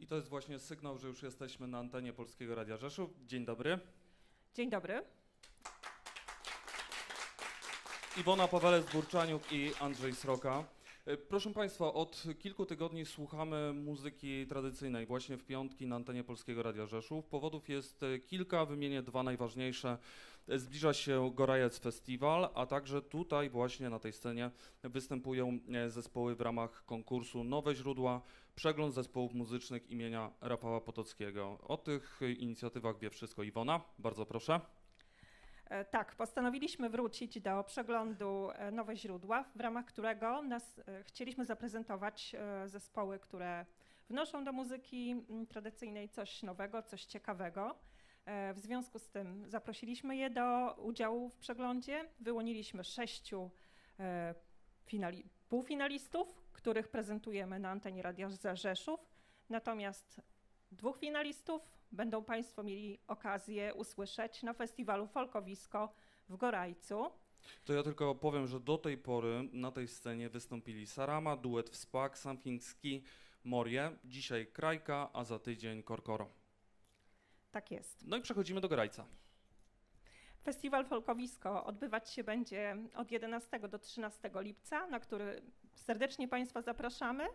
I to jest właśnie sygnał, że już jesteśmy na antenie Polskiego Radia Rzeszów. Dzień dobry. Dzień dobry. Iwona Pawelec-Burczaniuk i Andrzej Sroka. Proszę Państwa, od kilku tygodni słuchamy muzyki tradycyjnej właśnie w piątki na antenie Polskiego Radia Rzeszów. Powodów jest kilka, wymienię dwa najważniejsze. Zbliża się Gorajec Festiwal, a także tutaj właśnie na tej scenie występują zespoły w ramach konkursu Nowe Źródła, przegląd zespołów muzycznych imienia Rafała Potockiego. O tych inicjatywach wie wszystko Iwona, bardzo proszę. Tak, postanowiliśmy wrócić do przeglądu Nowe Źródła, w ramach którego chcieliśmy zaprezentować zespoły, które wnoszą do muzyki tradycyjnej coś nowego, coś ciekawego. W związku z tym zaprosiliśmy je do udziału w przeglądzie, wyłoniliśmy 6 półfinalistów, których prezentujemy na antenie Radia Rzeszów, natomiast 2 finalistów będą Państwo mieli okazję usłyszeć na festiwalu Folkowisko w Gorajcu. To ja tylko powiem, że do tej pory na tej scenie wystąpili Sarama, duet Wspak, Something Ski, Morie, dzisiaj Krajka, a za tydzień Korkoro. Tak jest. No i przechodzimy do Gorajca. Festiwal Folkowisko odbywać się będzie od 11 do 13 lipca, na który serdecznie Państwa zapraszamy.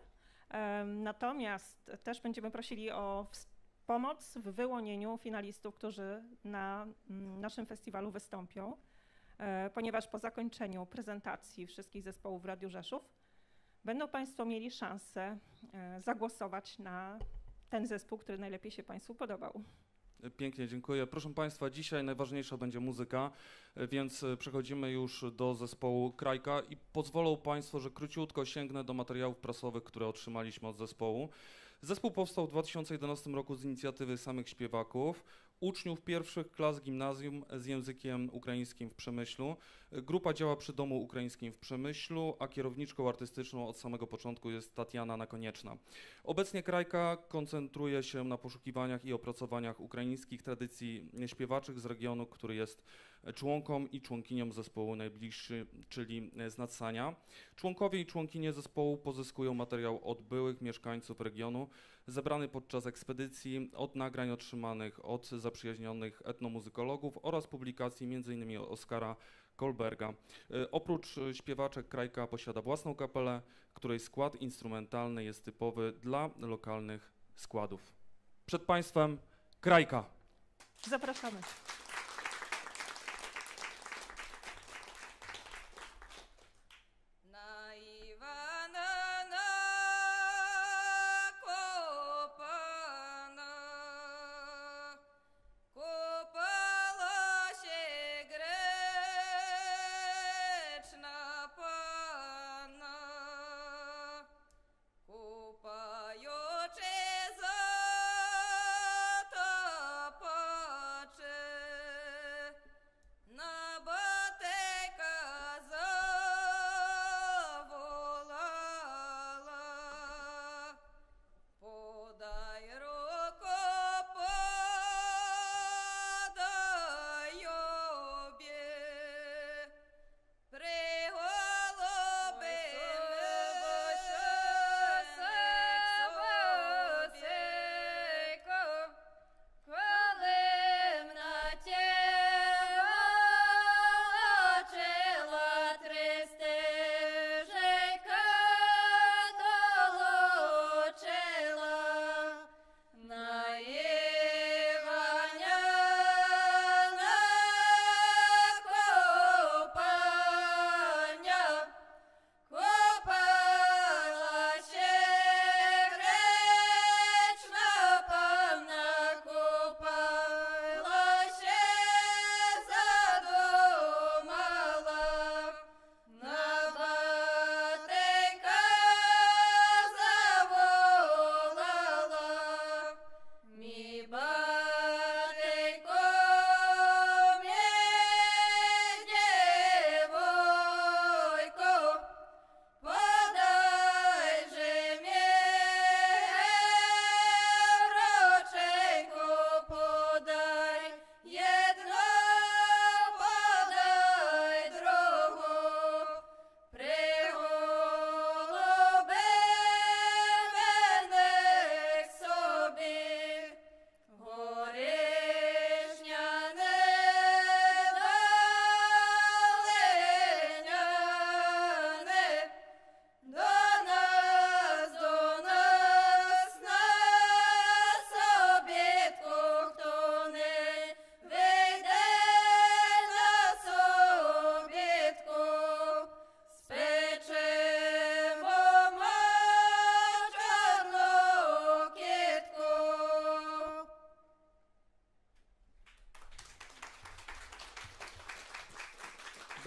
Natomiast też będziemy prosili o pomoc w wyłonieniu finalistów, którzy na naszym festiwalu wystąpią, ponieważ po zakończeniu prezentacji wszystkich zespołów w Radiu Rzeszów będą Państwo mieli szansę zagłosować na ten zespół, który najlepiej się Państwu podobał. Pięknie, dziękuję. Proszę Państwa, dzisiaj najważniejsza będzie muzyka, więc przechodzimy już do zespołu Krajka i pozwolą Państwo, że króciutko sięgnę do materiałów prasowych, które otrzymaliśmy od zespołu. Zespół powstał w 2011 roku z inicjatywy samych śpiewaków, uczniów pierwszych klas gimnazjum z językiem ukraińskim w Przemyślu. Grupa działa przy Domu Ukraińskim w Przemyślu, a kierowniczką artystyczną od samego początku jest Tatiana Nakonieczna. Obecnie Krajka koncentruje się na poszukiwaniach i opracowaniach ukraińskich tradycji śpiewaczych z regionu, który jest członką i członkinią zespołu najbliższy, czyli z Nadsania. Członkowie i członkinie zespołu pozyskują materiał od byłych mieszkańców regionu, zebrany podczas ekspedycji, od nagrań otrzymanych od zaprzyjaźnionych etnomuzykologów oraz publikacji m.in. Oskara Kolberga. Oprócz śpiewaczek Krajka posiada własną kapelę, której skład instrumentalny jest typowy dla lokalnych składów. Przed Państwem Krajka. Zapraszamy. Pajocze za to pacze.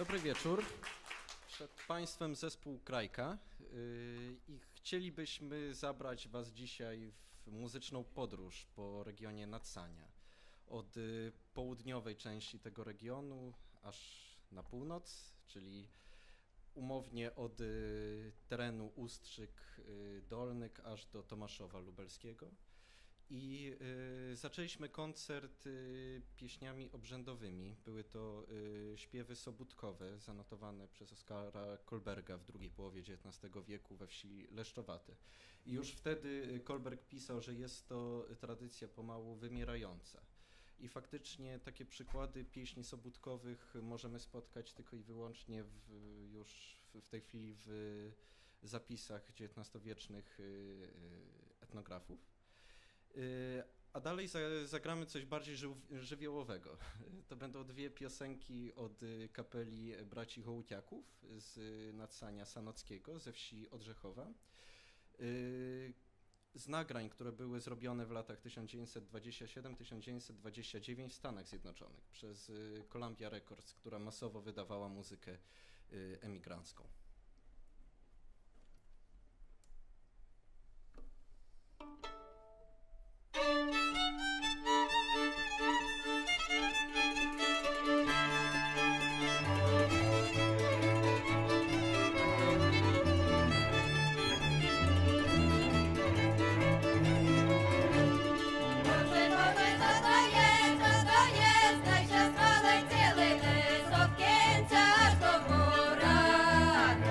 Dobry wieczór. Przed Państwem zespół Krajka i chcielibyśmy zabrać Was dzisiaj w muzyczną podróż po regionie Nadsania. Od południowej części tego regionu aż na północ, czyli umownie od terenu Ustrzyk-Dolnyk aż do Tomaszowa Lubelskiego. I zaczęliśmy koncert pieśniami obrzędowymi. Były to śpiewy sobótkowe zanotowane przez Oskara Kolberga w drugiej połowie XIX wieku we wsi Leszczowate. I już wtedy Kolberg pisał, że jest to tradycja pomału wymierająca. I faktycznie takie przykłady pieśni sobótkowych możemy spotkać tylko i wyłącznie już w tej chwili w zapisach XIX-wiecznych etnografów. A dalej zagramy coś bardziej żywiołowego. To będą dwie piosenki od kapeli braci Hołutiaków z Nadsania Sanockiego, ze wsi Odrzechowa. Z nagrań, które były zrobione w latach 1927-1929 w Stanach Zjednoczonych przez Columbia Records, która masowo wydawała muzykę emigrancką. Najświatłej cілий лис, od kінця аж до гора.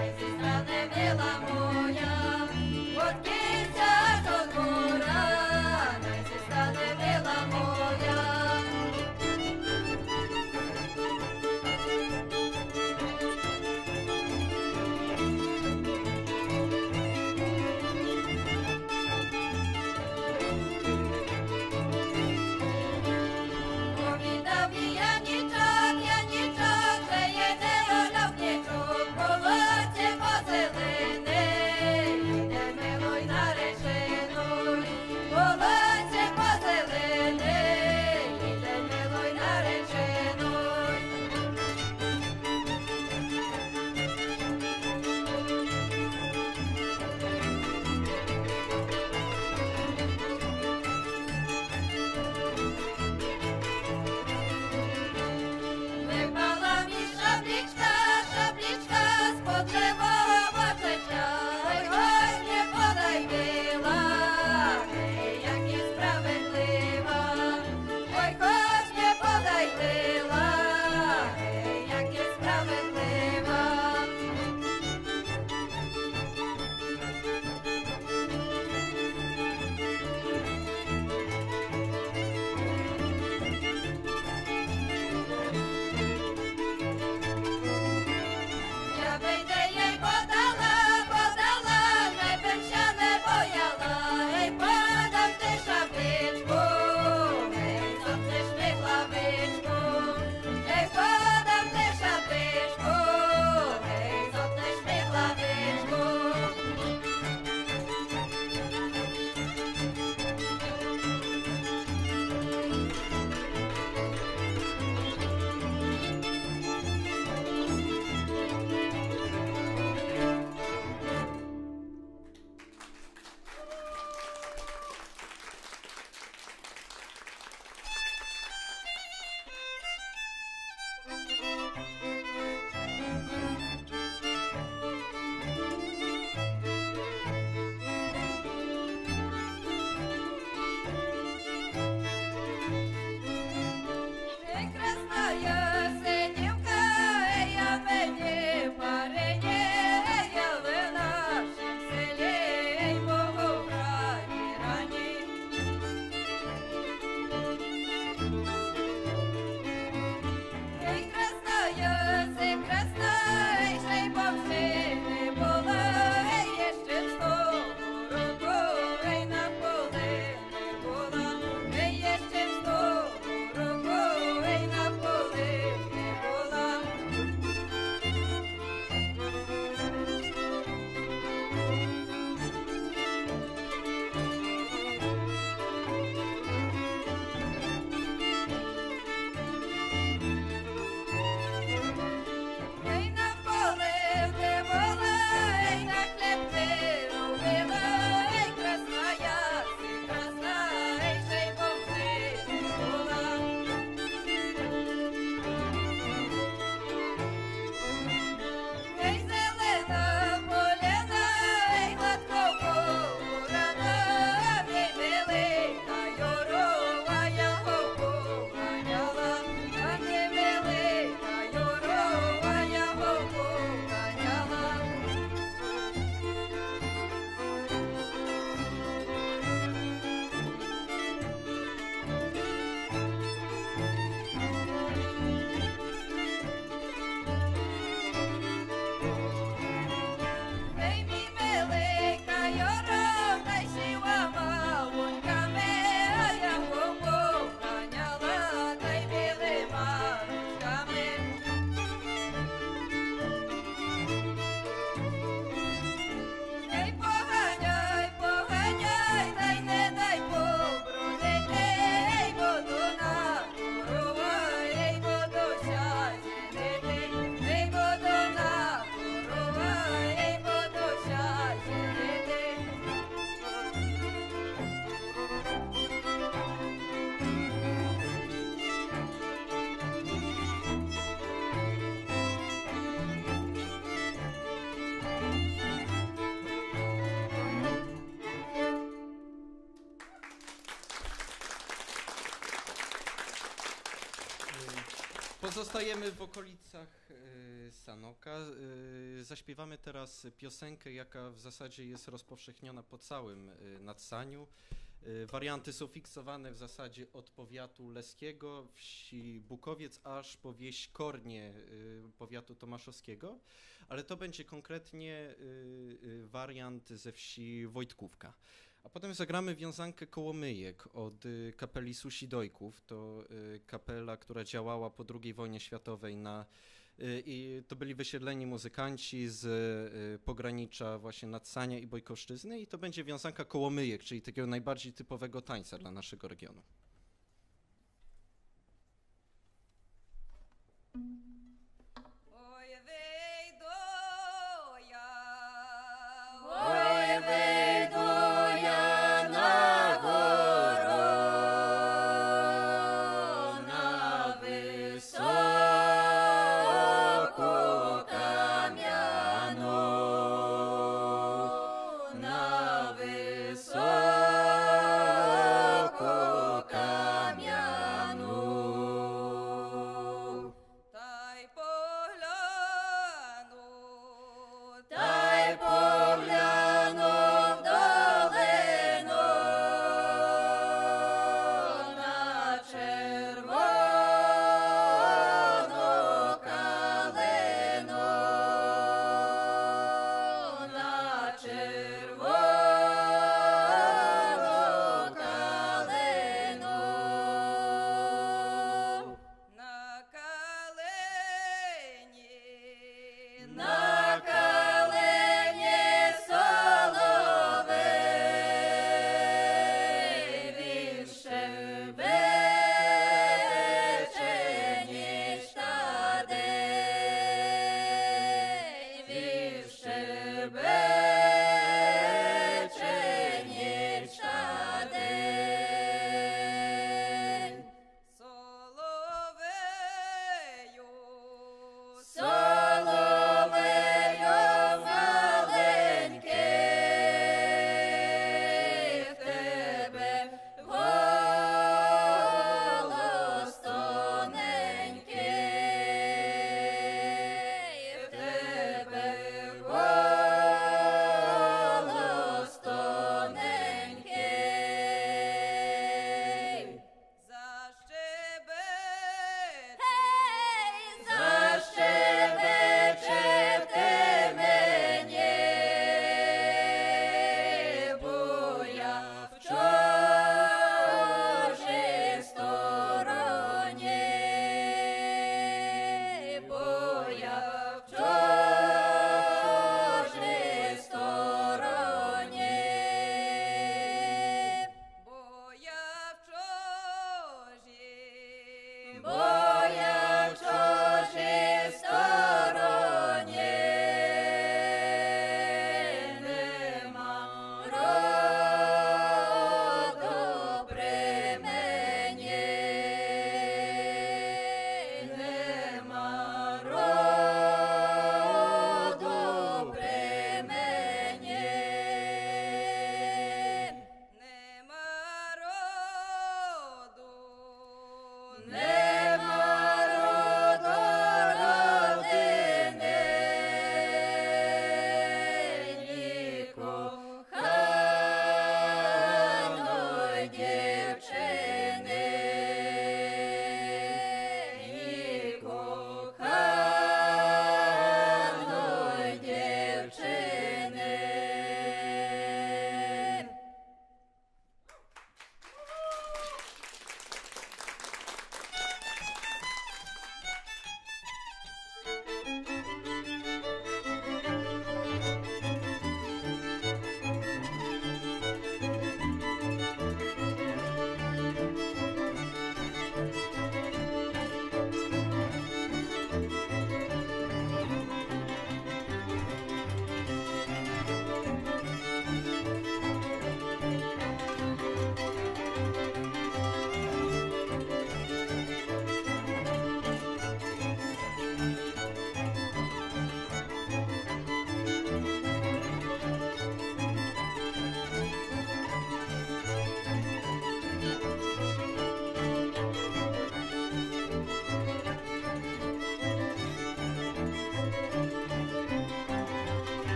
Pozostajemy w okolicach Sanoka. Zaśpiewamy teraz piosenkę, jaka w zasadzie jest rozpowszechniona po całym Nadsaniu. Warianty są fiksowane w zasadzie od powiatu leskiego, wsi Bukowiec, aż po wieś Kornie powiatu tomaszowskiego, ale to będzie konkretnie wariant ze wsi Wojtkówka. A potem zagramy wiązankę Kołomyjek od kapeli Susidojków. To kapela, która działała po II wojnie światowej i to byli wysiedleni muzykanci z pogranicza właśnie Nadsania i Bojkoszczyzny i to będzie wiązanka Kołomyjek, czyli takiego najbardziej typowego tańca dla naszego regionu.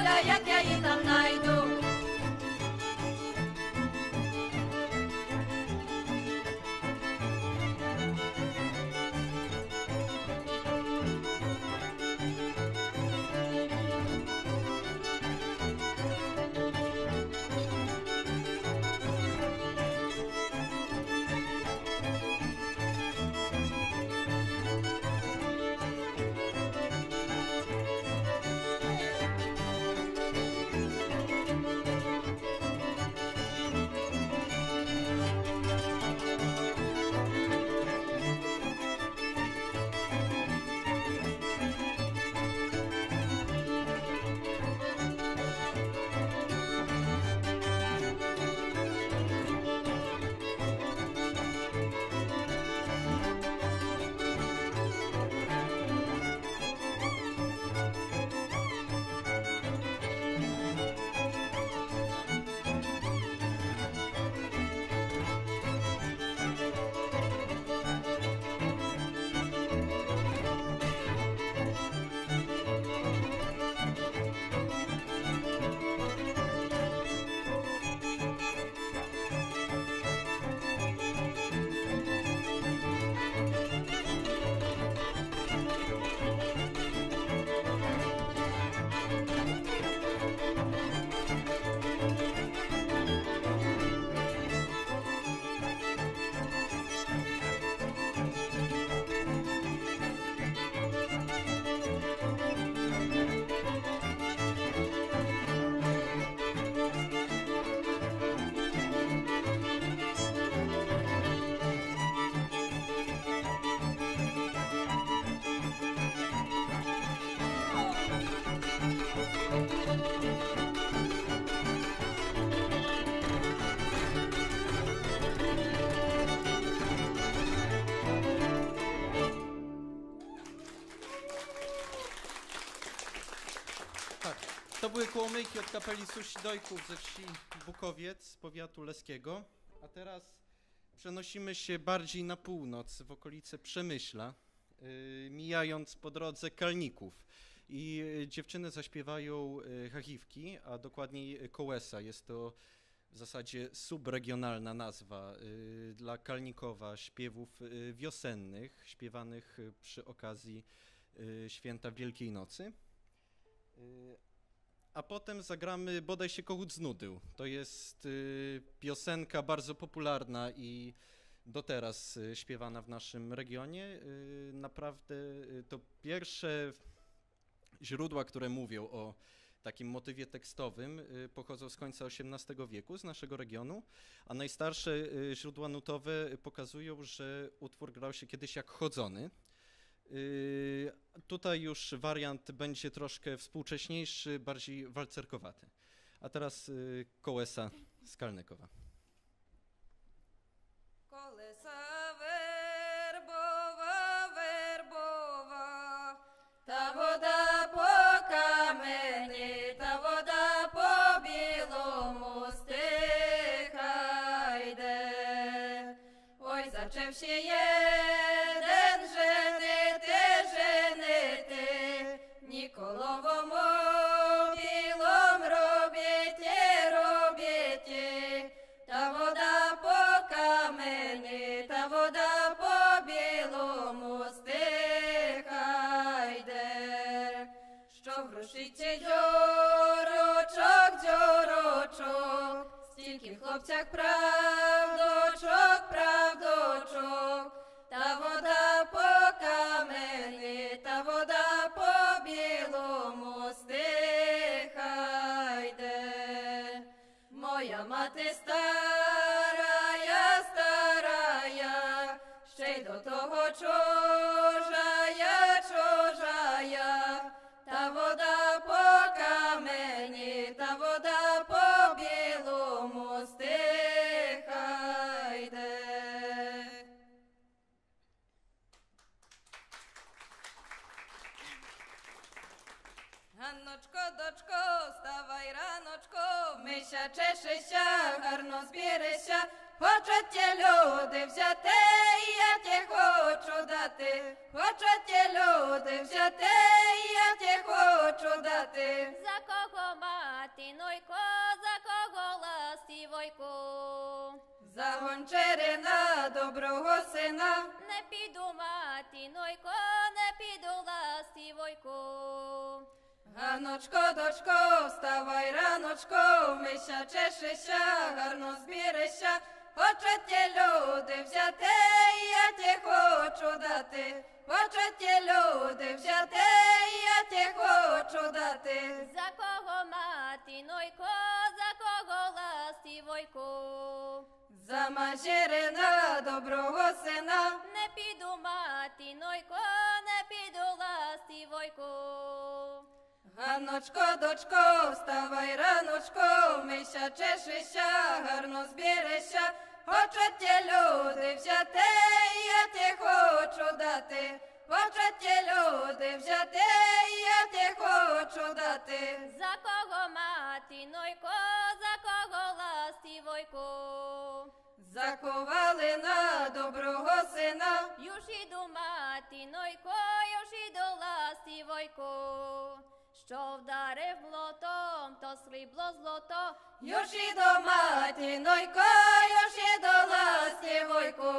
доля, як я її там найду. To były kołomyjki od kapeli Susi-Dojków ze wsi Bukowiec z powiatu leskiego. A teraz przenosimy się bardziej na północ, w okolice Przemyśla, mijając po drodze Kalników. I dziewczyny zaśpiewają chachiwki, a dokładniej kołesa. Jest to w zasadzie subregionalna nazwa dla Kalnikowa, śpiewów wiosennych, śpiewanych przy okazji święta Wielkiej Nocy. A potem zagramy Bodaj się kogut znudył. To jest piosenka bardzo popularna i do teraz śpiewana w naszym regionie. Naprawdę to pierwsze źródła, które mówią o takim motywie tekstowym, pochodzą z końca XVIII wieku, z naszego regionu, a najstarsze źródła nutowe pokazują, że utwór grał się kiedyś jak chodzony. Tutaj już wariant będzie troszkę współcześniejszy, bardziej walcerkowaty. A teraz kołesa z Kalnikowa. Колеса вербова, вербова, та вода по камені, та вода по білому стиха йде. Ой, зачевши єден женити, Ніколовому білом робіть, та вода по камені, та вода по білому стиха йде. Що врушиться дзьорочок, дзьорочок, стільки в хлопцях правдочок, правдочок, та вода по камені, та вода по білому стиха йде. Моя мати старая, старая, ще й до того чужая, чужая, та вода по камені, та вода по білому стиха йде. Ганночко, дочко, вставай раночко, мися, чешися, гарно зберися, хочуть ті люди взяти, і я ті хочу дати, хочуть ті люди взяти, і я ті хочу хочу дати. За кого матінойко, за кого ластівойко. За гончарина, доброго сина. Не піду матінойко, не піду ластівойко. Ганочко, дочко, вставай раночко, мися чешися, гарно збірися. Хочуть ті люди взяти, я ті хочу дати. Хочуть ті люди взяти, я ті хочу дати. За кого матінойко, за кого ластівойко. За мажирина, доброго сина. Не піду матінойко, не піду ластівойко. Ганочко, дочко, вставай раночко, мися чешися, гарно збірися. Хочуть ті люди взяти, я ті хочу дати. Хочуть ті люди взяти, я ті хочу дати. За кого матінойко, за кого ластівойко. За ковалина, доброго сина. Юж іду матінойко, юж іду ластівойко. Що вдарив блотом, то срібло злото. Юж і до матінойко, юж і до ластівойко.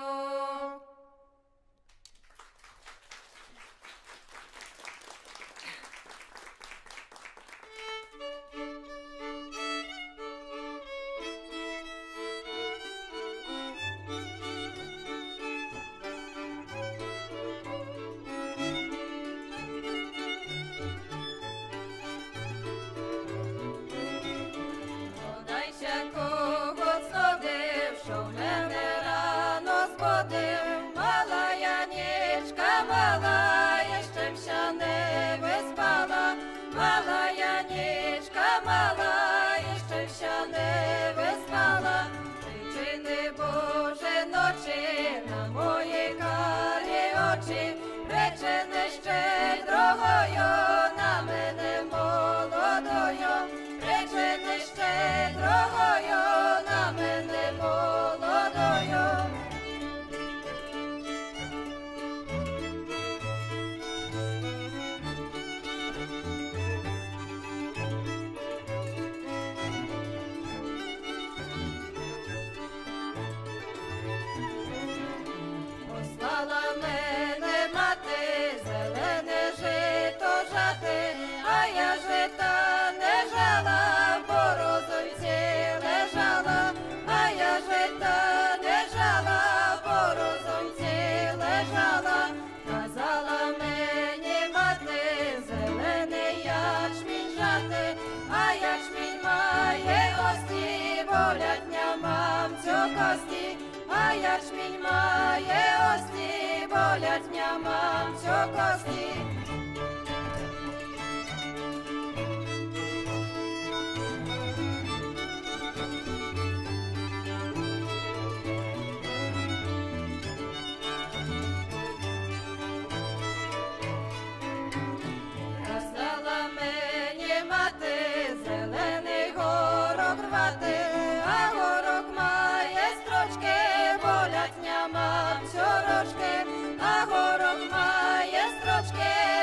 Подайся, кого знодив, що мене рано збудив. Мала Янічка, мала, я ще вся не виспала. Мала Янічка, мала, я ще вся не виспала. Причини, Боже, ночі на мої карі очі. Причини щедрогою на мене молодою. Причини щедрогою на мене молодою. Послала мене мати зелене жито жати, а я жита не жала, в борозонці лежала, а я жита не жала, в борозонці лежала. Казала мені мати зелений ячмінь жати, а ячмінь має ості, болять мамцю кості, а ячмінь має ості, болять мамцю кості. Казала мені мати зелений горох рвати, а горох має строчки, болять мамцю рочки, а горох має строчки,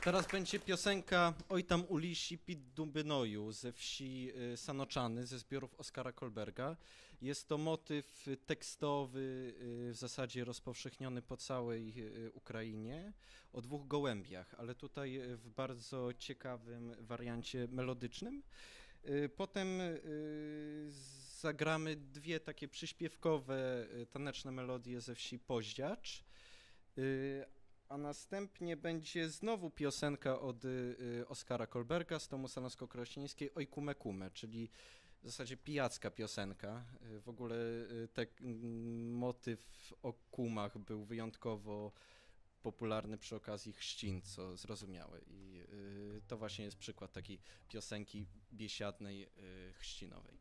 Teraz będzie piosenka Oj tam u Lisi pid Dumbynoju ze wsi Sanoczany, ze zbiorów Oskara Kolberga. Jest to motyw tekstowy, w zasadzie rozpowszechniony po całej Ukrainie, o dwóch gołębiach, ale tutaj w bardzo ciekawym wariancie melodycznym. Potem zagramy dwie takie przyśpiewkowe, taneczne melodie ze wsi Poździacz, a następnie będzie znowu piosenka od Oskara Kolberga z tomu Sanocko-Krośnieńskiej Oj kume kume, czyli w zasadzie pijacka piosenka. W ogóle motyw o kumach był wyjątkowo popularny przy okazji chrzcin, co zrozumiałe. I to właśnie jest przykład takiej piosenki biesiadnej, chrzcinowej.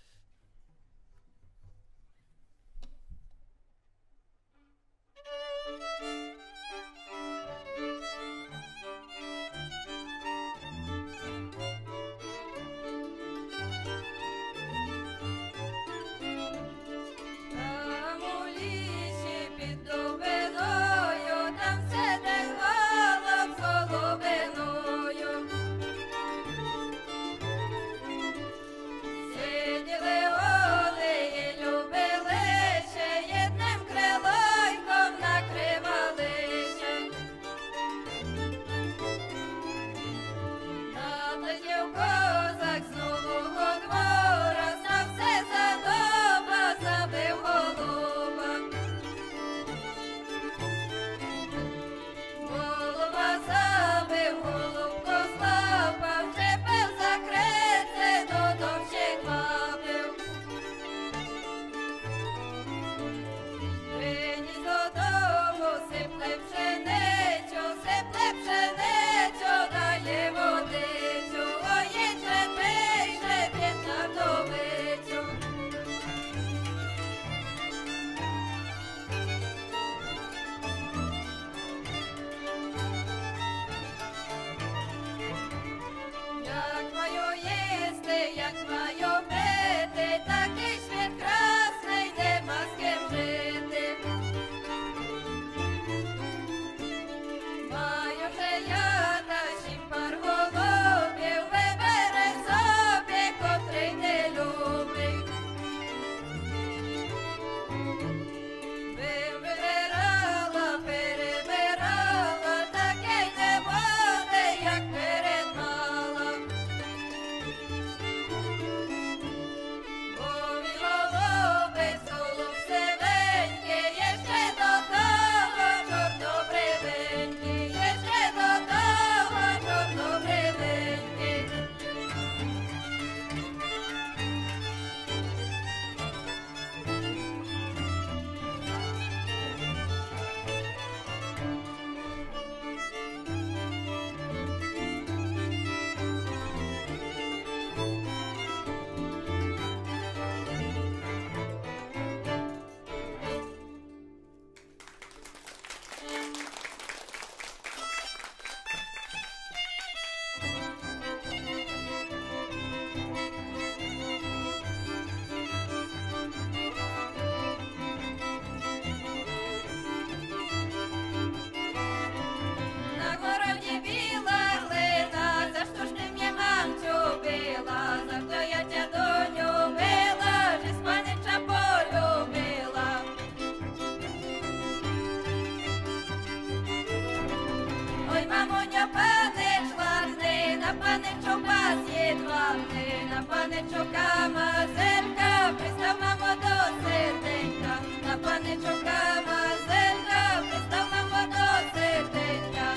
Паничока мазелька, пристав мамо до серденька, на паничока мазелька, пристав мамо до серденька.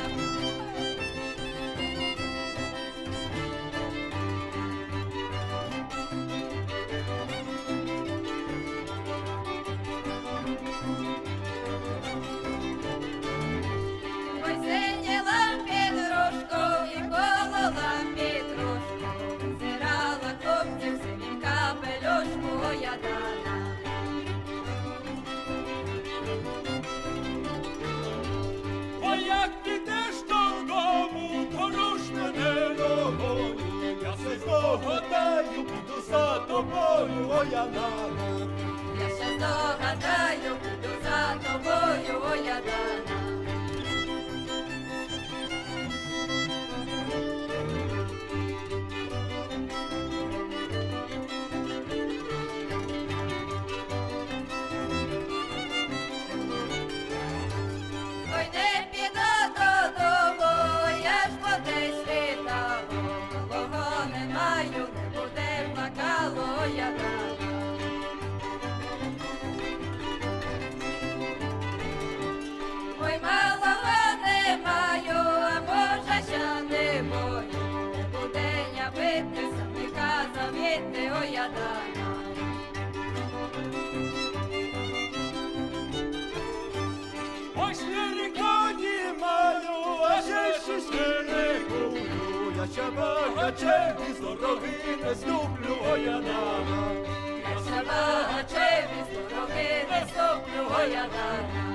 Ой, синіла підрожко і колола підрожко, зирала хлопців синім капелюшку я дана. Ой, як підеш додому, то руш мене ногою, я се здогадаю, буду за тобою, ой, Янана. Я ще здогадаю, буду за тобою, ой, я дана. dana. Ой, 4 коні маю, а ще 4 кулю. Я ще багаче, без дороги не ступлю, ой, я дана. Я ще багаче, без дороги не ступлю, ой, я дана.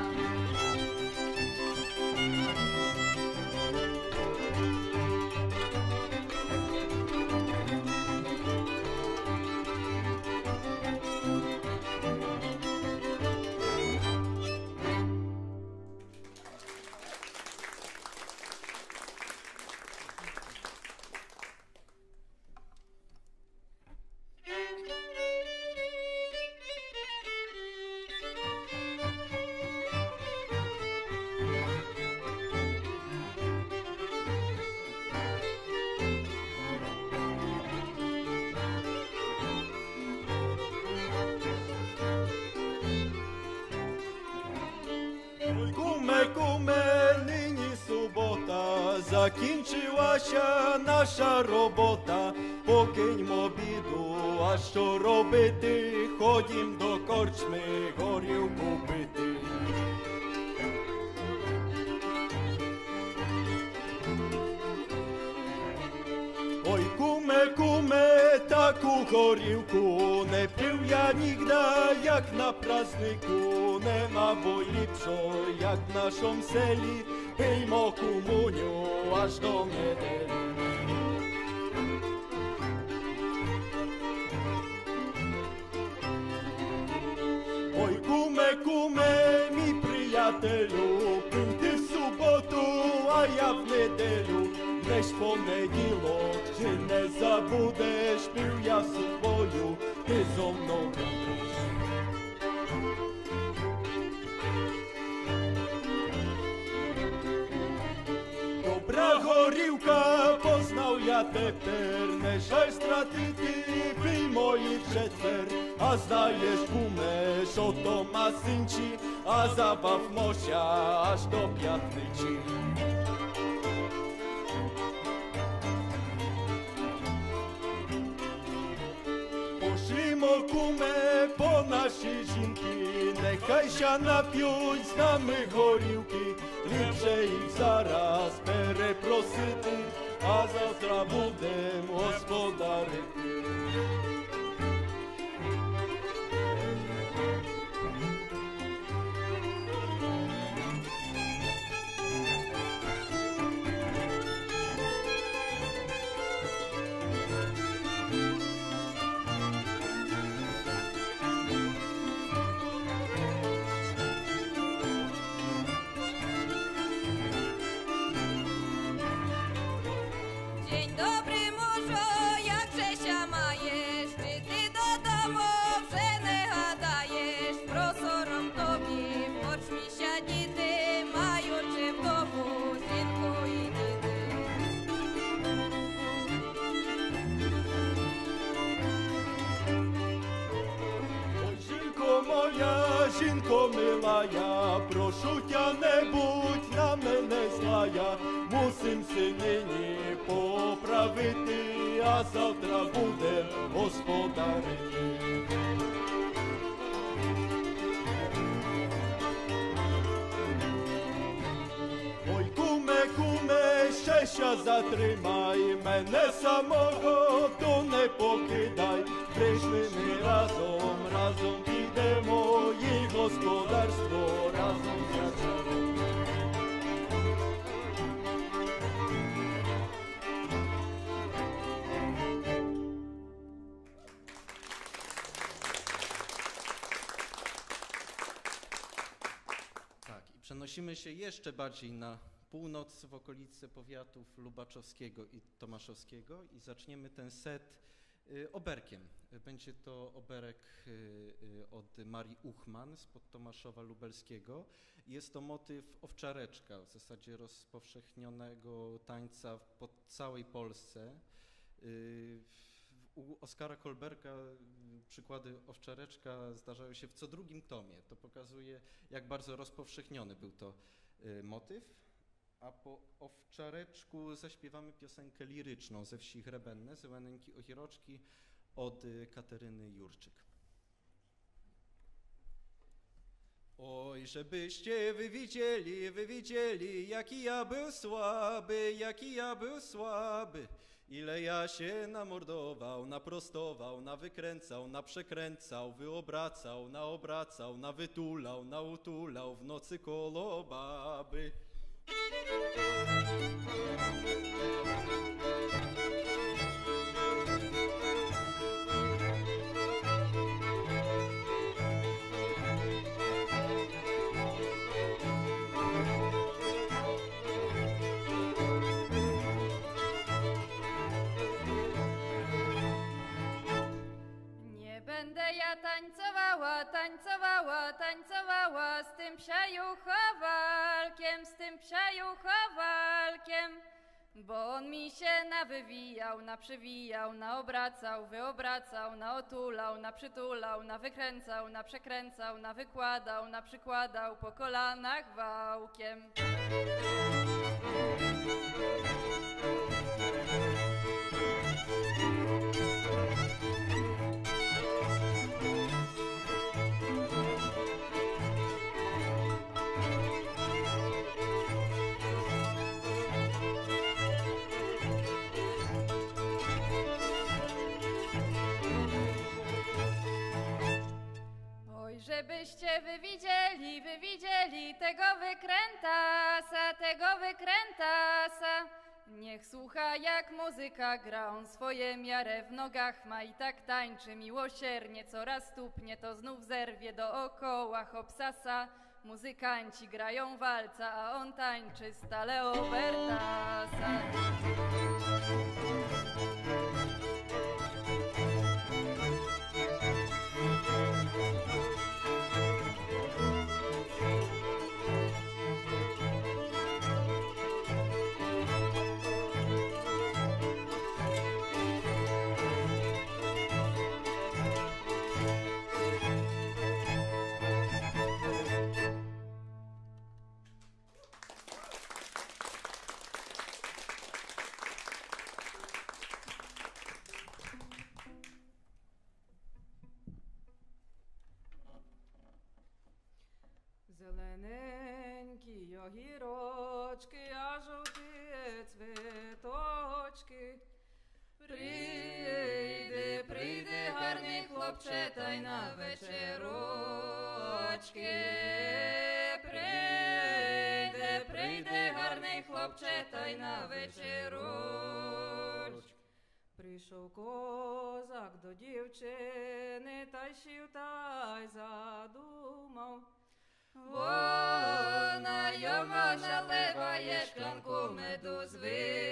Ой, куме, нині субота, закінчилася наша робота, покиньмо біду, а що робити, ходім до корчми горілку пити. Ой, куме, таку горілку не пив я нігда, як на празнику, нема бо ліпшо, як в нашому селі, пиймо кумуню аж до неділі. Ой, куме, мій приятелю, пив ти в суботу, а я в неділю. Десь понеділок, чи не забудеш, пив я з собою, ти зо мною будеш. Добра горілка, познав я тепер, не жаль стратити, пий мої четвер. А знаєш, куме, що то масинчі, а забавмося аж до п'ятничі. Пошлімо, куме, по наші жінки, нехай ща нап'ють з нами горілки, ліпше їх зараз перепросити, а завтра будем господарити. Dzień dobry, mужо, як же ся маєш? Чи ти додому вже не гадаєш? Про сором тобі, хоч міся діти, маючи вдому жінку і діти. Ой, жінко милая, прошу тя, не будь на мене злая, мусим си нині поправити, а завтра будем господарити. Ой, куме, ще ща затримай, мене самого то не покидай, прийшли ми разом підемо, і господарство разом зачало. Tak, i przenosimy się jeszcze bardziej na północ, w okolice powiatów lubaczowskiego i tomaszowskiego i zaczniemy ten set oberkiem. Będzie to oberek od Marii Uchman spod Tomaszowa Lubelskiego. Jest to motyw owczareczka, w zasadzie rozpowszechnionego tańca po całej Polsce. U Oskara Kolberga przykłady owczareczka zdarzają się w co drugim tomie. To pokazuje, jak bardzo rozpowszechniony był to motyw. A po owczareczku zaśpiewamy piosenkę liryczną ze wsi Hrebenne, z Łeneńki Ochiroczki, od Kateryny Jurczyk. Oj, żebyście wy widzieli, jaki ja był słaby, ile ja się namordował, naprostował, nawykręcał, naprzekręcał, wyobracał, naobracał, nawytulał, nautulał w nocy koło baby. Będę ja tańcowała z tym psiajuchowalkiem, bo on mi się nawywijał, naprzywijał, naobracał, wyobracał, naotulał, naprzytulał, nawykręcał, naprzekręcał, nawykładał, naprzykładał po kolanach wałkiem. Żebyście wy widzieli tego wykrętasa. Niech słucha jak muzyka gra, on swoje miarę w nogach ma i tak tańczy miłosiernie. Coraz stupnie to znów zerwie dookoła hopsasa. Muzykanci grają walca, a on tańczy stale obertasa. Зелененькі огірочки, а жовті цвіточки. Прийди, гарний хлопче, та й на вечерочки. Прийди, гарний хлопче, та й на вечерочки. Прийшов козак до дівчини, та й сів, та й задумав. Вона йому наливає шклянку меду з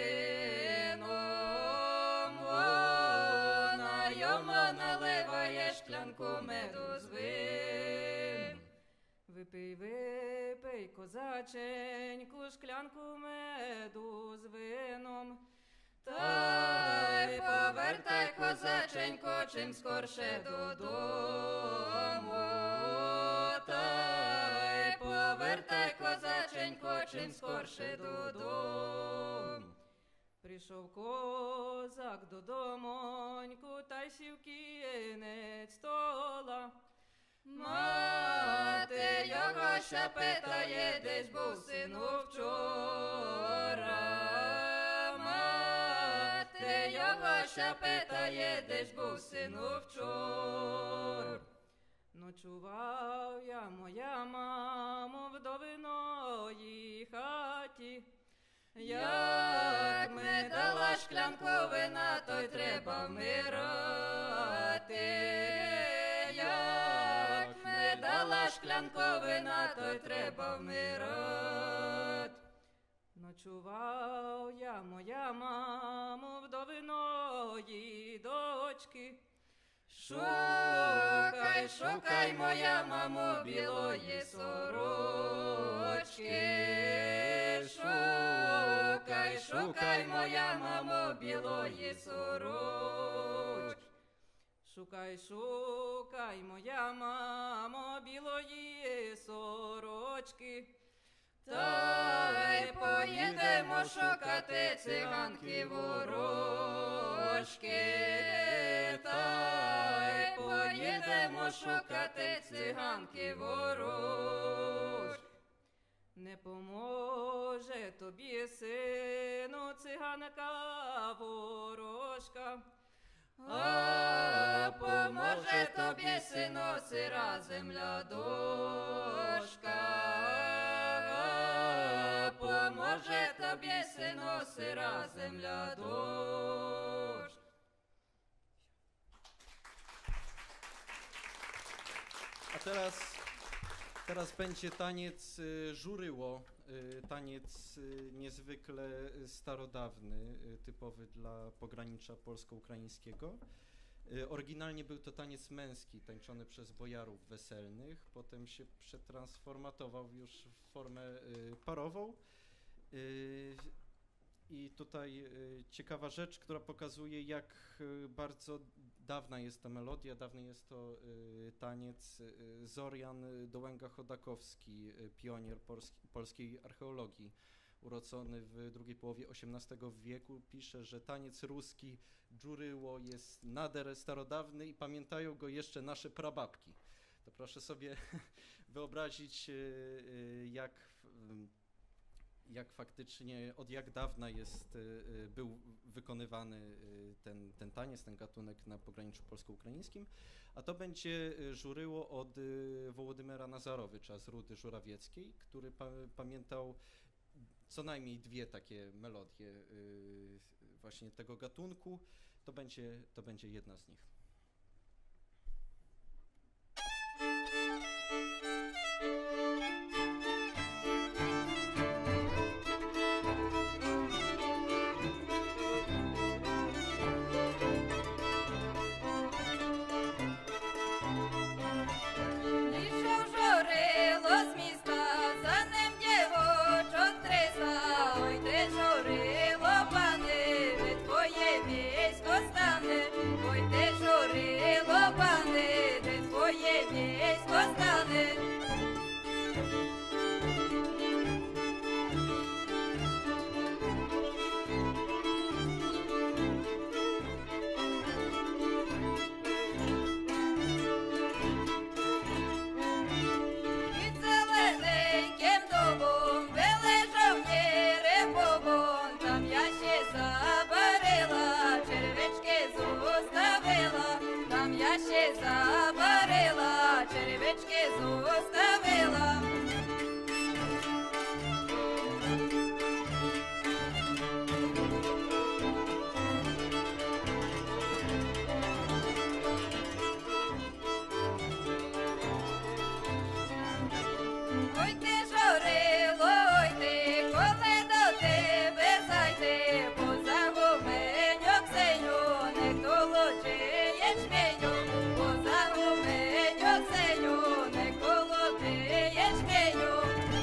вином. Вона йому наливає шклянку меду з вином. Випий, козаченьку, шклянку меду з вином. Та й повертай, козаченько, чим скорше додому. Та й повертай, козаченько, чим скорше додому. Прийшов козак додомоньку, та й сів кінець стола. Мати його ще питає, десь був сину вчора. Мати його ще питає, десь був сину вчора. Ночував я, моя мамо, в вдовиної хаті. Як ми дала шклянку вина, то й треба вмирати. Як ми дала шклянку вина, то й треба вмирати. Ночував я, моя мамо, вдовиної дочки. Шукай, шукай, моя мамо, білої сорочки. Шукай, шукай, моя мамо, білої сорочки. Шукай, шукай, моя мамо, білої сорочки. Та й поїдемо шукати циганки ворожки, та й поїдемо шукати циганки ворожки. Не поможе тобі, сину, циганка ворожка. А поможе тобі, сину, сира земля дошка. А поможе тобі, сину, сира земля дошка. A teraz będzie taniec żuryło, taniec niezwykle starodawny, typowy dla pogranicza polsko-ukraińskiego. Oryginalnie był to taniec męski, tańczony przez bojarów weselnych, potem się przetransformatował już w formę parową. I tutaj ciekawa rzecz, która pokazuje, jak bardzo dawna jest ta melodia, dawny jest to taniec. Zorian Dołęga-Chodakowski, pionier polskiej archeologii, urodzony w drugiej połowie XVIII wieku, pisze, że taniec ruski dżuryło jest nader starodawny i pamiętają go jeszcze nasze prababki. To proszę sobie wyobrazić, jak faktycznie, od jak dawna był wykonywany ten taniec, ten gatunek na pograniczu polsko-ukraińskim, a to będzie żuryło od Wołodymyra Nazarowicza z Rudy Żurawieckiej, który pamiętał co najmniej dwie takie melodie właśnie tego gatunku. To będzie jedna z nich. Забарила, черевички зоставила. Ой ти жорило, ой ти, коли до тебе зайти, поза гуменьок синю, не толочи ячменю. Гуменьок синю, не колоти ячменю.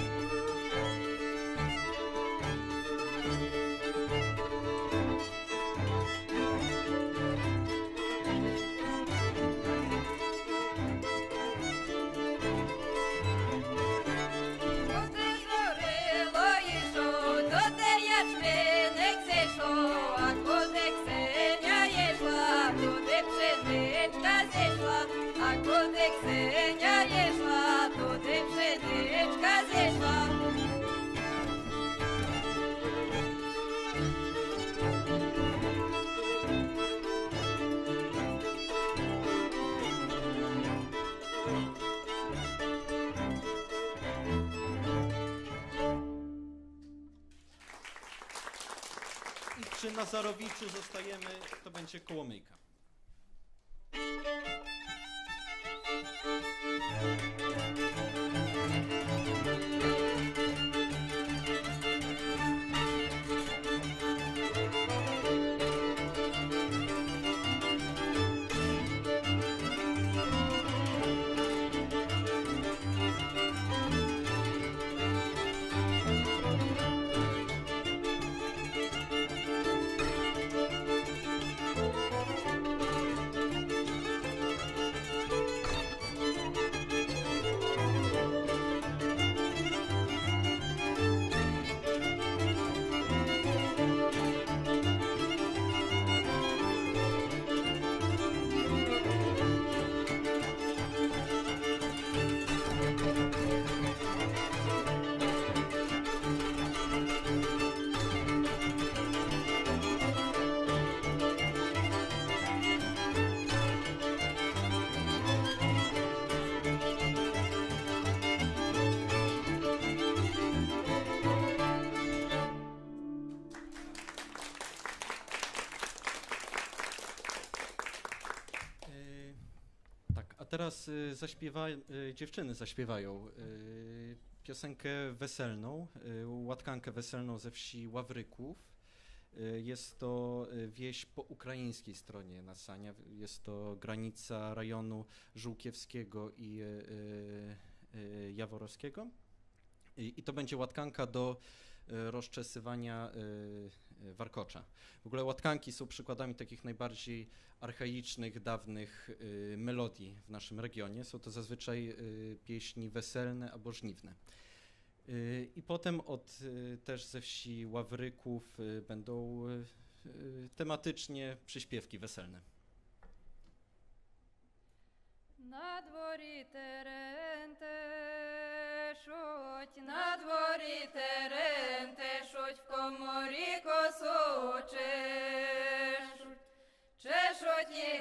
Куди журило йшов, то де ячменник зійшов, а куди Ксеня йшла, туди пшеничка зійшла. А куди Ксеня йшла, туди пшеничка зійшла. I przy Nazarowiczu zostajemy, to będzie Kołomyjka. teraz dziewczyny zaśpiewają piosenkę weselną, łatkankę weselną ze wsi Ławryków. Jest to wieś po ukraińskiej stronie Nadsania. Jest to granica rejonu żółkiewskiego i jaworowskiego. I to będzie łatkanka do rozczesywania warkocza. W ogóle łatkanki są przykładami takich najbardziej archaicznych, dawnych melodii w naszym regionie. Są to zazwyczaj pieśni weselne albo żniwne. I potem też ze wsi Ławryków będą tematycznie przyśpiewki weselne. На дворі терентешуть, на дворі терентешуть, в коморі косу чешуть, чешуть і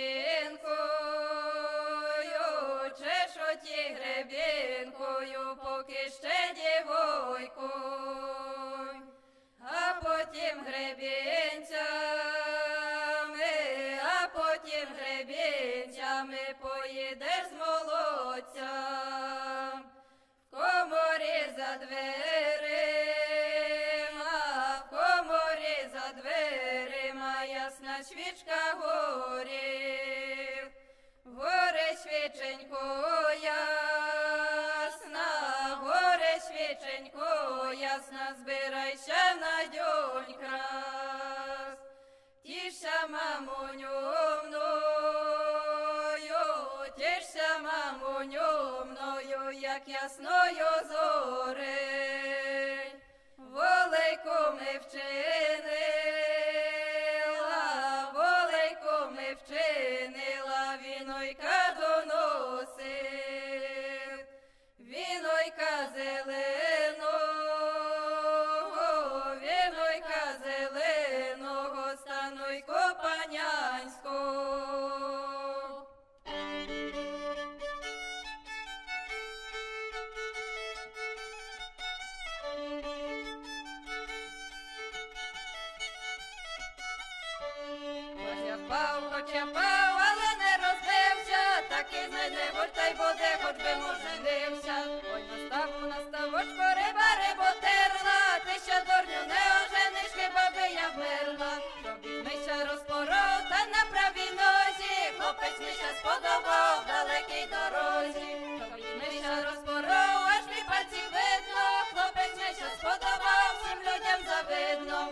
гребінкою, чешуть і гребінкою, поки ще дівойкою, а потім гребінцями, а потім гребінцями поїдеш з молодцям. В коморі за дверима, в коморі за дверима ясна свічка горів. Горе свіченько ясна, горе свіченько ясна, збирайся на дьонь крас. Тішся, мамуню, мною, тішся, мамуню, мною, як ясною зорень. Волейку ми вчинила, волейку ми вчинила, вінойка доносив, вінойка зеленого, вінойка зеленого, стануйко панянського. Хоч я впав, але не розбився, так і знайде хоч та й буде, хоч би оженився. Ой, на ставочку риба риботерла, ти ще дурню не ожениш, хіба би я вмерла. Робіть мися розпоров, та на правій нозі, хлопець мися сподобав в далекій дорозі. Робіть мися розпоров, аж мій пальці видно, хлопець мися сподобав, всім людям завидно.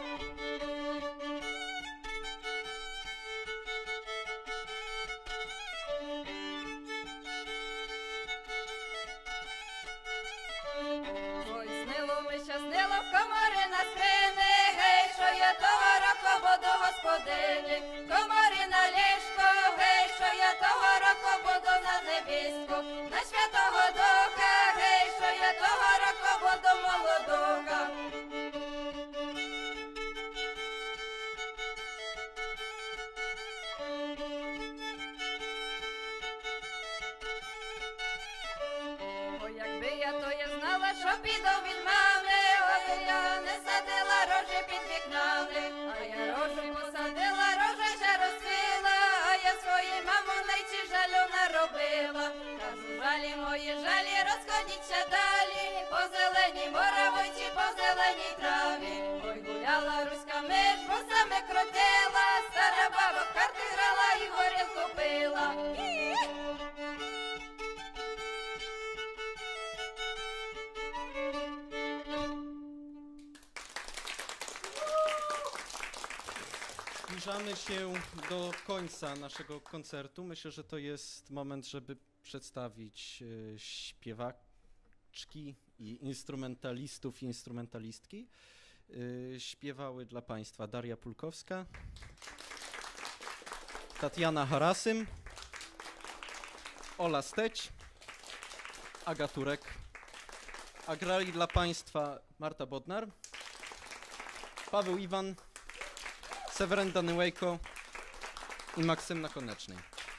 Снило в коморі на скрині, гей, що я того року буду господині. В коморі на ліжко, гей, що я того року буду на небіську. На Святого Духа, гей, що я того року буду молодуха. О, якби я то я знала, що піду від мами, я не садила рожі під вікнами, а я рожу посадила, рожа ще розцвіла, а я своїй мамонайці жалю наробила. Кажу, жалі мої жалі, розходіться далі, по зеленій моравиці, по зеленій траві. Ой, гуляла руська миш, вусами крутила, стара баба в карти грала і горілку пила. Zbliżamy się do końca naszego koncertu. Myślę, że to jest moment, żeby przedstawić śpiewaczki i instrumentalistów i instrumentalistki. Śpiewały dla Państwa Daria Pulkowska, Tatiana Harasym, Ola Steć, Aga Turek, a grali dla Państwa Marta Bodnar, Paweł Iwan, Seweryn Danyłejko i Maksymna Konecznej.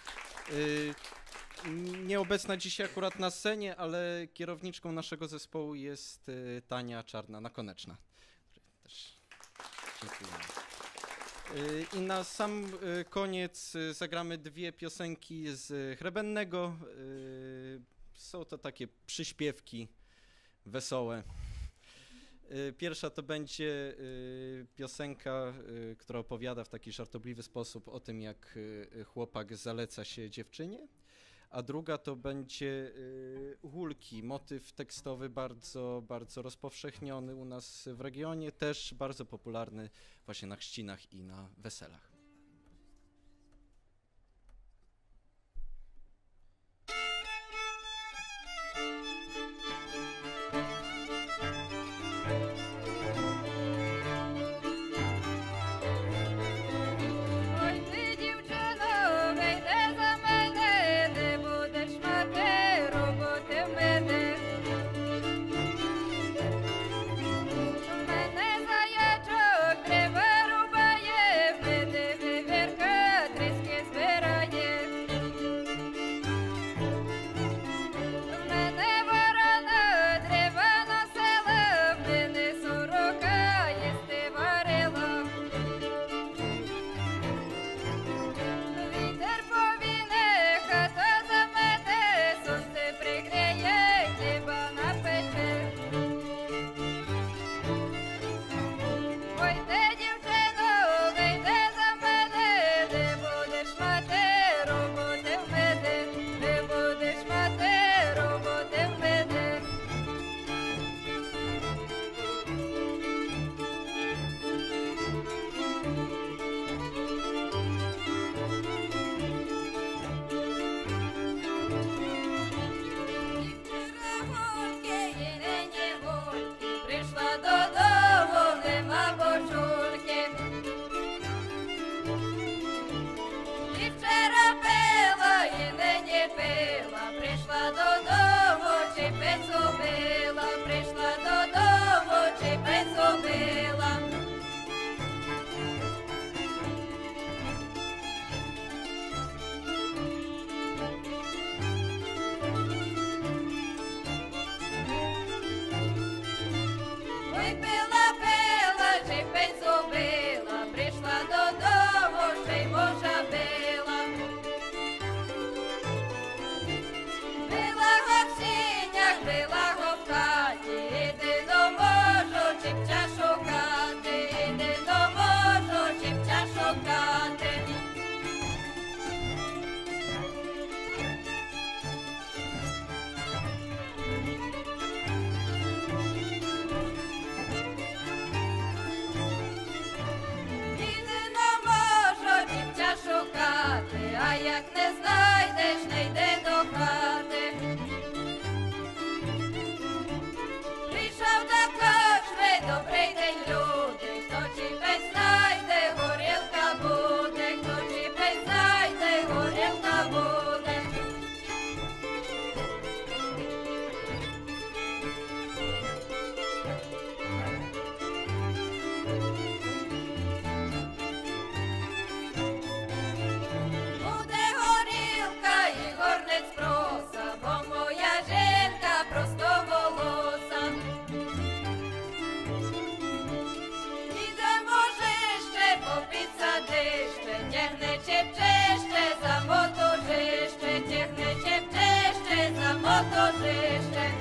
Nieobecna dzisiaj akurat na scenie, ale kierowniczką naszego zespołu jest Tania Czarna-Nakoneczna. Też dziękujemy. I na sam koniec zagramy 2 piosenki z Hrebennego. Są to takie przyśpiewki wesołe. Pierwsza to będzie piosenka, która opowiada w taki żartobliwy sposób o tym, jak chłopak zaleca się dziewczynie, a druga to będzie Hulki, motyw tekstowy bardzo, bardzo rozpowszechniony u nas w regionie, też bardzo popularny właśnie na chrzcinach i na weselach. Ой, ти, дівчино, вийди за мене, не будеш мати роботи в мене. В мене заячок дерева рубає, в мене вивірка тріски збирає. В мене ворона дерева носила, в мене сорока їсти варила. Вітер повіне, хата замете, сонце пригріє, хліба напече. Ой, ти, дівчино, вийди за мене, не будеш мати роботи в мене, не будеш мати роботи в мене. Прийшла додому, нема почутки. І вчора пила, і нині пила. Прийшла додому, чи пицю била. Прийшла додому, чи пицю била. Ой, пила, пила, чи пицю била, прийшла додому, ще й мужа била. Била го в сінях, била го в хаті, іди до можу, чіпча шукати, іди до можу, чіпча шукати. Іди не можу дівча шукати, а як не знайдеш, не йди до хати. Прийшов до кошви, добрий день, люди, хто чіпець знайде, горілка буде, хто чіпець знайде, горілка буде. Буде горілка і горнець проса, бо моя жінка просто волоса. Ідемо жище, попід садище, тягне чепчеще, за мотожище, тягне чепчеще, за мотожище.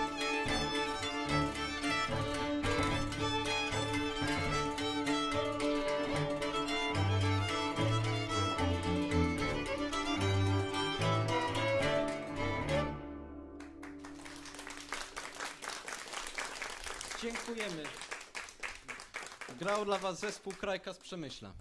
Dziękujemy. Grał dla was zespół Krajka z Przemyśla.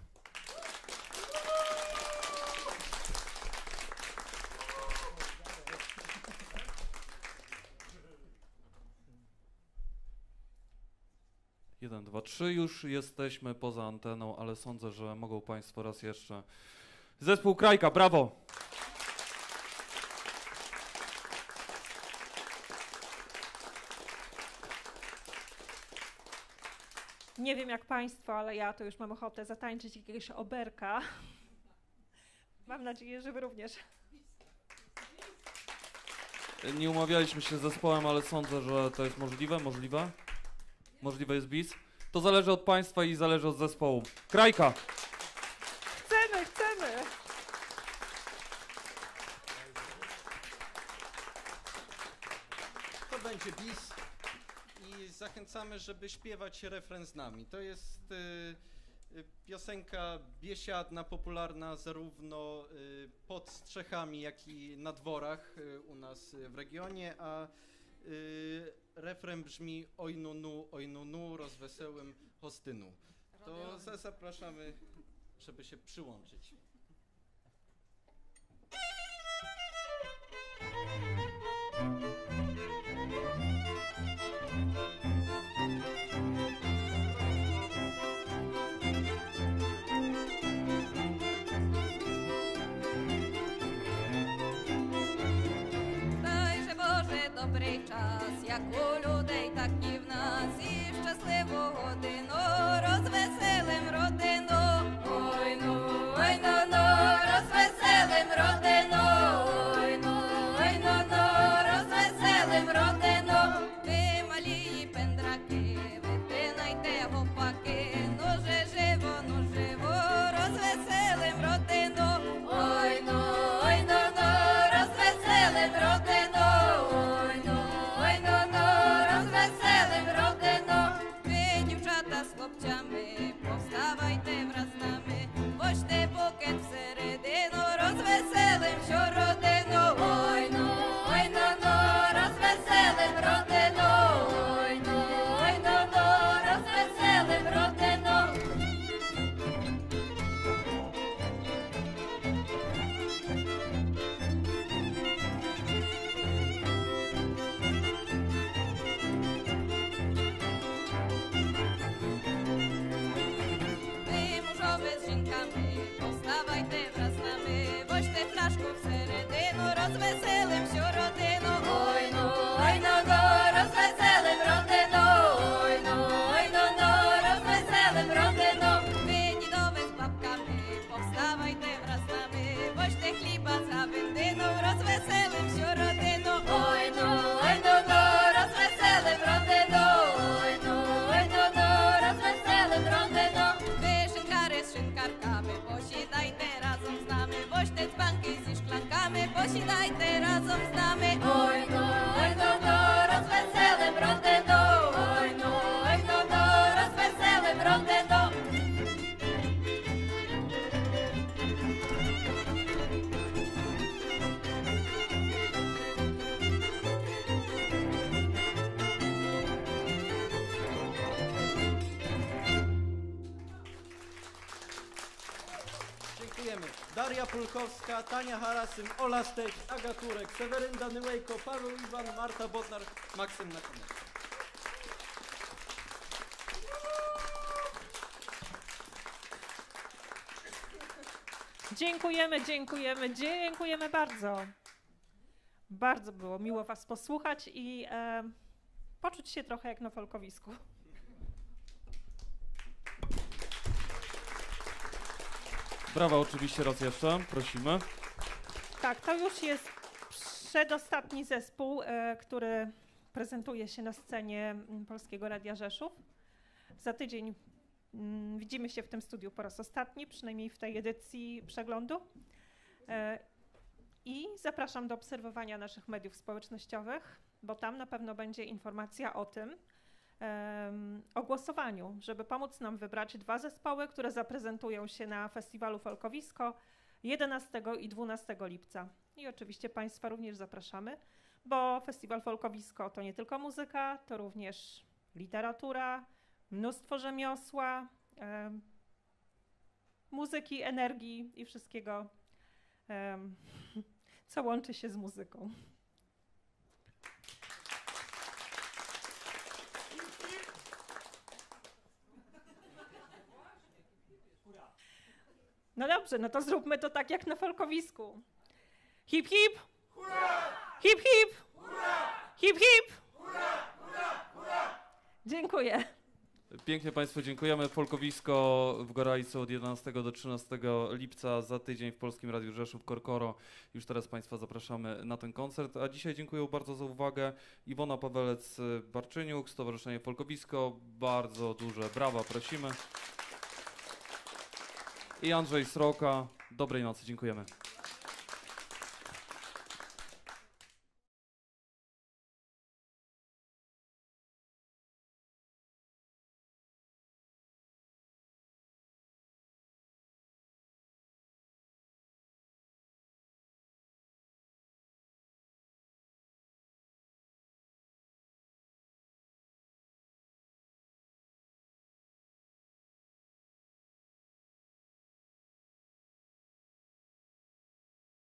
Jeden, dwa, trzy. Już jesteśmy poza anteną, ale sądzę, że mogą Państwo raz jeszcze. Zespół Krajka, brawo! Nie wiem jak Państwo, ale ja to już mam ochotę zatańczyć jakiegoś oberka. Mam nadzieję, że Wy również. Nie umawialiśmy się z zespołem, ale sądzę, że to jest możliwe. Możliwe jest bis. To zależy od Państwa i zależy od zespołu. Krajka! będzie bis i zachęcamy, żeby śpiewać refren z nami. To jest piosenka biesiadna, popularna zarówno pod strzechami, jak i na dworach u nas w regionie, a refren brzmi oj nu nu, rozwesełym hostynu. To zapraszamy, żeby się przyłączyć. Dajże Boże dobry czas, jak u людей, так і в нас, і щасливу годину розвеселим родину. Ой ну ну, розвеселим родину. Ой ну розвеселим родину. Ви малі пендраки, витинайте гопаки, ну же живо, розвеселим родину. Ой ну розвеселим родину. Ой ну розвеселим родину. Ви, дівчата з хлопцями, повставайте враз з нами, бочте букет всередину, розвеселим всю родину. Ой ну розвеселим родину. Ой ну розвеселим родину. Ви, мужові з жінками, повставайте враз з нами, бочте фляжку всередину, розвеселим всю родину. Ой ну розвеселим родину. Ой ну розвеселим родину. Ви, дідові з бабками, повставайте враз з нами, бочте хліба за виндину, розвеселим всю родину. Ой ну розвеселим родину. Ой ну розвеселим родину. Ви, шинкари з шинкарками, посідайте разом з нами, бочте цбанки зі шкланками, посідайте разом з нами. Ой ну розвеселим родину. Ой ну розвеселим родину. Dziękujemy. Daria Pulkowska, Tania Harasym, Ola Steć, Aga Turek, Seweryn Danyłejko, Paweł Iwan, Marta Bodnar, Maksym na koniec. Dziękujemy bardzo. Bardzo było miło was posłuchać i poczuć się trochę jak na folkowisku. Brawa oczywiście raz jeszcze, prosimy. Tak, to już jest przedostatni zespół, który prezentuje się na scenie Polskiego Radia Rzeszów. Za tydzień widzimy się w tym studiu po raz ostatni, przynajmniej w tej edycji przeglądu. I zapraszam do obserwowania naszych mediów społecznościowych, bo tam na pewno będzie informacja o tym, o głosowaniu, żeby pomóc nam wybrać 2 zespoły, które zaprezentują się na festiwalu Folkowisko 11 i 12 lipca. I oczywiście Państwa również zapraszamy, bo festiwal Folkowisko to nie tylko muzyka, to również literatura, mnóstwo rzemiosła, muzyki, energii i wszystkiego, co łączy się z muzyką. No dobrze, no to zróbmy to tak jak na folkowisku. Hip hip! Hurra! Hip hip! Hurra! Hip hip! Hurra! Hurra! Hurra! Dziękuję. Pięknie Państwu dziękujemy. Folkowisko w Gorajcu od 11 do 13 lipca, za tydzień w Polskim Radiu Rzeszów, Korkoro. Już teraz Państwa zapraszamy na ten koncert. A dzisiaj dziękuję bardzo za uwagę. Iwona Pawelec-Barczyniuk, Stowarzyszenie Folkowisko. Bardzo duże brawa, prosimy. I Andrzej Sroka. Dobrej nocy, dziękujemy.